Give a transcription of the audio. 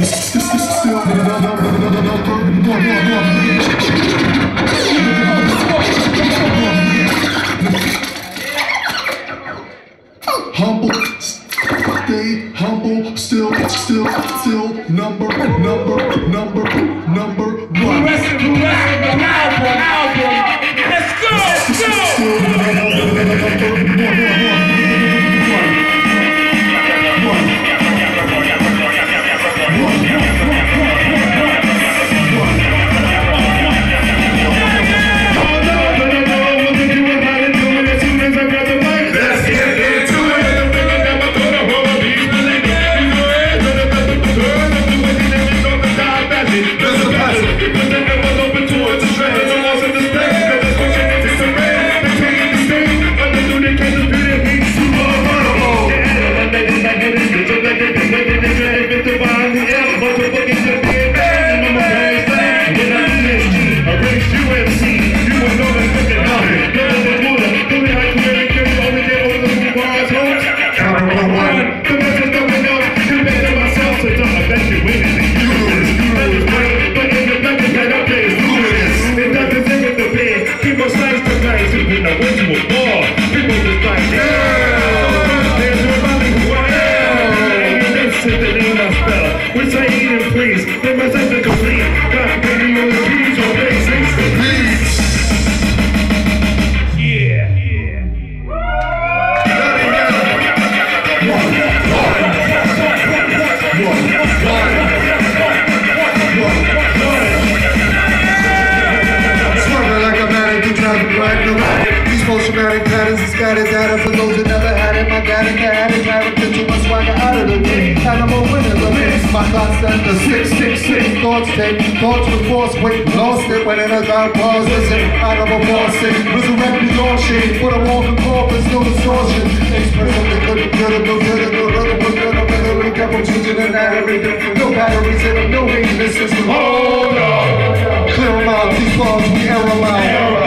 Humble, stay humble, still, number one. Album. Let's go. Post-traumatic patterns and scattered data for those that never had it. My dad and dad had character to my swagger out of the way. Animal winning the mix. My thoughts stand the 666. Thoughts take, thoughts with force, weight, lost it. When in a dark pause, listen, animal force it. Resurrected your shade, put a walking corpus, no distortion. Express the good, double changing anatomy. No batteries in them, no maintenance system. Hold on. Clear them out, these balls we air them out.